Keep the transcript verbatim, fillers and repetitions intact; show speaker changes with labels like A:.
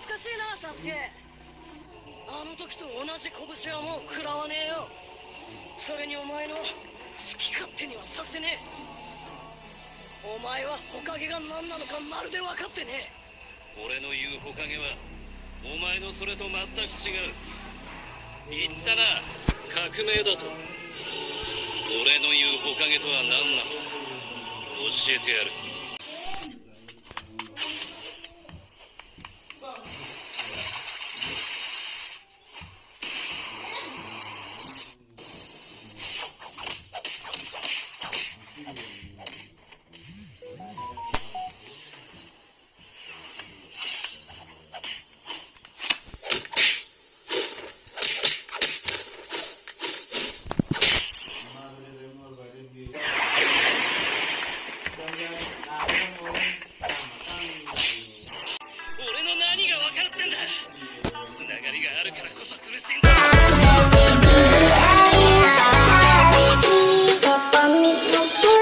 A: かしいなサスケ。あの時と同じ拳はもう食らわねえよ。それにお前の好き勝手にはさせねえ。お前は火影が何なのかまるで分かってねえ。
B: 俺の言う火影はお前のそれと全く違う。言ったな、革命だと。俺の言う火影とは何なのか教えてやる。俺の何が分かるってんだ。つながりがあるからこそ苦しいんだ。
C: So for me,